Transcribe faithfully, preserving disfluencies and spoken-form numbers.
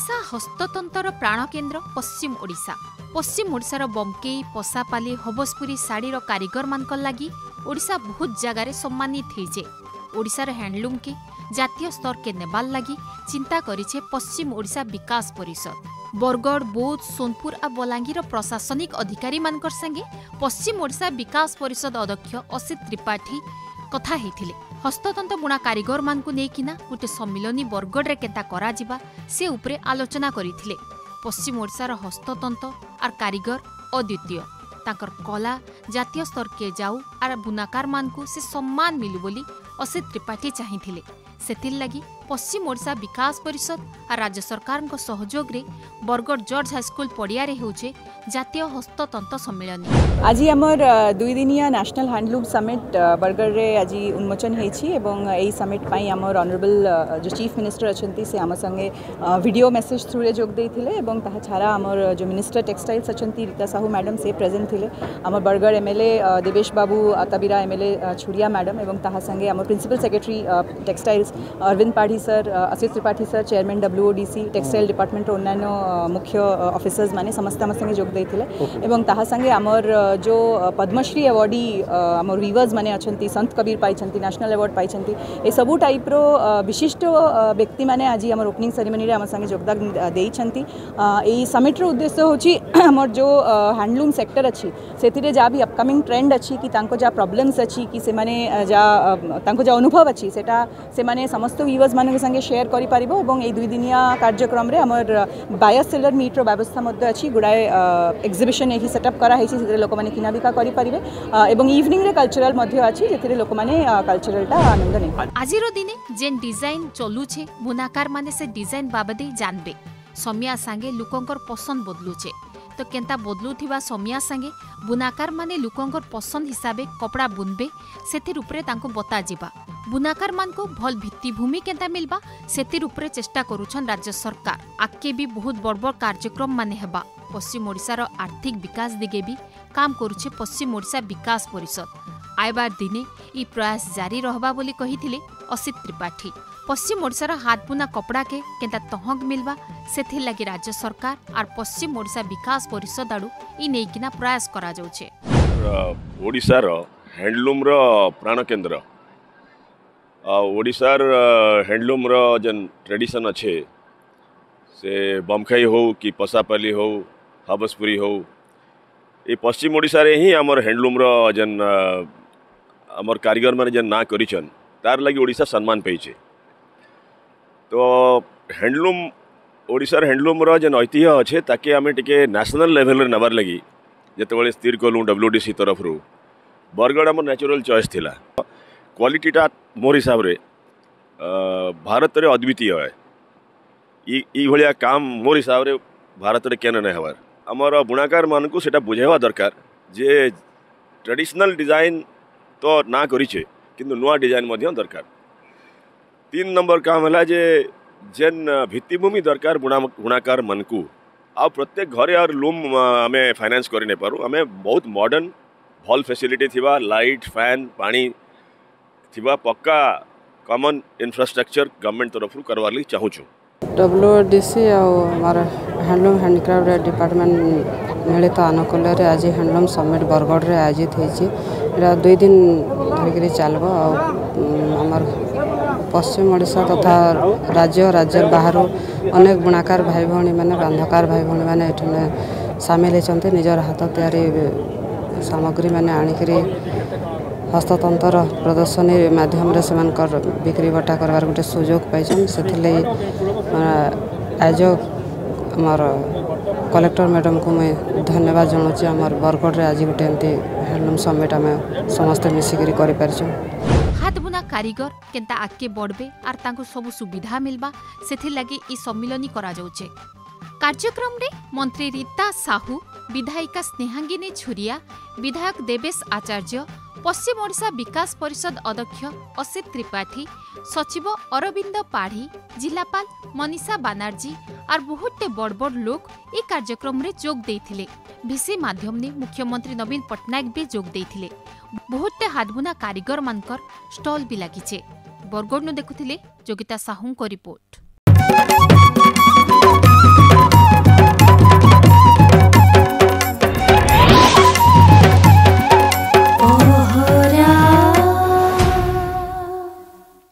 ओडिशा हस्ततंतर प्राण केन्द्र पश्चिम ओडिशा पश्चिम ओडिशार बमकेई पसापाली हबसपुरी शाढ़ीर कारीगर मान लगी ओडिशा बहुत जगार सम्मानित होइछे। ओडिशार हैंडलूम के जातीय स्तर के नेबाल लगी चिंता करिछे पश्चिम ओडिशा विकास परिषद। बरगढ़ बौद्ध सोनपुर आ बलांगीर प्रशासनिक अधिकारी मानकर संगे पश्चिम ओडिशा विकास परिषद अध्यक्ष असित त्रिपाठी कथा हेथिले। हस्ततंत्र बुणा कारीगर मानकु नेकिना गोटे सम्मिलनी बरगढ़ रे केता करा जिबा से उपरे आलोचना करिथिले। पश्चिम ओडिशार हस्ततंत्र आर कारीगर अद्वितीय, ताकर कला जातीय स्तर के जाऊ आर बुनाकार मानकु से सम्मान मिलु बोली असित त्रिपाठी चाहिथिले। सेथिर लगी पश्चिम ओडिशा विकास परिषद और राज्य सरकार सहयोग रे बरगढ़ जॉर्ज हाईस्कूल पड़िया रे होचे जातीय हस्ततंत्र सम्मेलन। आज आमर दुई दिनिया नेशनल हैंडलूम समिट बरगढ़ रे आज उन्मोचन होईछि एवं एई समिट पई आमर ऑनरेबल जो चीफ मिनिस्टर अछंती से आम संगे वीडियो मेसेज थ्रू रे जोग देइथिले एवं ताहा छाड़ा आमर जो मिनिस्टर टेक्सटाइल्स अछंती रीता साहू मैडम से प्रेजेंट थिले। आमर Bargarh MLA Debesh babu Attabira MLA Chhuria madam एवं ताहा संगे आमर principal secretary textiles Arvind Padhi sir, Asit Tripathi sir, chairman WODC textile department अन्य मुख्य ऑफिसर्स माने समस्त आम संगे जोग देइथिले एवं ताहा संगे आमर जो पद्मश्री अवार्डी आमर वीवर्स माने अछंती संत कबीर पाइछंती नेशनल अवार्ड पाइछंती ए सबु टाइप रो विशिष्ट व्यक्ति माने आज आमर ओपनिंग सेरेमनी रे आम संगे योगदान देइछंती। एई समिट रो उद्देश्य होची आमर जो हैंडलूम सेक्टर अछि सेथिरे जा भी अपकमिंग ट्रेंड अछि कि तांको जा प्रॉब्लम्स अछि कि से माने जा तांको जा अनुभव अछि सेटा से माने समस्त वीवर्स मान संगे शेयर करि पारिबो एवं ए दुई दिनिया कार्यक्रम रे हमर बायस सेलर मीट रो व्यवस्था मध्ये अछि। गुडाए एग्जिबिशन एही सेटअप करा हेछि जेते लोक माने किना बिका करि पारिबे एवं इवनिंग रे कल्चरल मध्ये अछि जेते लोक माने कल्चरल टा आनंद नै। आजिरो दिने जेन डिजाइन चलुछे बुनाकार माने से डिजाइन बाबदे जानबे। समिया संगे लोकंकर पसंद बदलुछे तो केंता बदलुथिबा समिया संगे बुनाकार माने लोकंकर पसंद हिसाबे कपड़ा बुनबे सेथिर उपरे तांको बता जिबा। बुनाकार मान को भल भित्तिभूमि केंता मिलबा सेतिर उपरे चेष्टा करूछन राज्य सरकार। आके भी बहुत बड़ बड़ कार्यक्रम माने हेबा। पश्चिम ओडिशार आर्थिक विकास दिगे भी काम करूछे पश्चिम ओडिशा विकास परिषद। आयबार दिने ई प्रयास जारी रहबा बोली कहिथिले असित त्रिपाठी। पश्चिम ओडिशार हाथ बुना कपड़ा के केंता तहंग मिलबा सेथिर लागि राज्य सरकार और पश्चिम ओडिशा विकास परिषद आडू ई नेकिना प्रयास करा जाउछे। ओडिशार हैंडलूम रो प्राण केंद्र ओडिशार हैंडलूम रो जन ट्रेडिशन अच्छे से बमखाई हो कि पसापाली हो हबसपुरी हो ये पश्चिम ओडिशा रे ही आमर हैंडलूम रो जन आमर कारीगर माने जन ना करिछन तार लगी ओडिशा सम्मान पाइछे। तो हैंडलूम ओडिशार हैंडलूम रो जन ऐतिह्य अच्छे ताके आमे टिके नेशनल लेवल रे नबार लगी जेतेबेले स्थिर कलु डब्ल्यूडीसी तरफ रु बरगढ़ आमर नेचुरल चॉइस थिला। क्वालिटीटा मोर हिसाब रे भारत रे अद्वितीय है। ई भलिया काम मोर हिसाब रे भारत रे केन नै हवार। आमर बुणाकार मान को सेटा बुझेवा दरकार जे ट्रेडिशनल डिजाइन तो ना करिछे किंतु नुआ डिजाइन मध्य दरकार। तीन नंबर काम हला जे जेन भित्तिभूमि दरकार बुणा बुणाकार मन को आ प्रत्येक घरे और लूम आमे फाइनेंस करि नै पारू। आमे बहुत मॉडर्न भल फैसिलिटी थिबा लाइट फैन पानी थिबा पक्का कॉमन इंफ्रास्ट्रक्चर गवर्नमेंट तरफ करवा लगी चाहूँ। डब्ल्यूडीसी और हैंडलूम हैंडक्राफ्ट डिपार्टमेंट मिलित अनुकूल आज हैंडलूम समिट बरगढ़ रे आयोजित होती दुई दिन धरिक चलो। आमर पश्चिम ओडिशा तथा राज्य राज्य बाहर अनेक बुणाकार भाई भौणी मैंने बांधकार भाई भौणी मैंने ये सामिल होती निजर हाथ तैयारी सामग्री मैंने आणिकी हस्ततंत्र प्रदर्शनी माध्यम रे सेमानकर बिक्री बटा करवार गोटे सुजोग पाइछन। सेथिले आयोजक आमर कलेक्टर मैडम को मैं धन्यवाद जनाऊँ। आमर बरगढ़ रे आज गोटे एमती हैंडलूम समिट आम समस्त मिसिक करि पारिछन। हाथ बुना कारीगर केंता आगे बढ़बे आर तांको सब सुविधा मिलबा सेथिर लागि ई सम्मिलनी करा जाउछे। कार्यक्रम रे मंत्री रीता साहू, विधायिका स्नेहांगिनी छुरिया, विधायक देवेश आचार्य, पश्चिम ओडिशा विकास परिषद अध्यक्ष असित त्रिपाठी, सचिव अरविंद पाढ़ी, जिलापाल मनीषा बानार्जी और बहुते बड़ बड़ लोग ए कार्यक्रम रे जोग देइथिले। भिसी माध्यम ने मुख्यमंत्री नवीन पटनायक भी जोग देइथिले। बहुते हाथबुना कारीगर मानकर स्टॉल भी लागिचे। बरगढ़ नु देखुथिले जोगिता साहू को रिपोर्ट।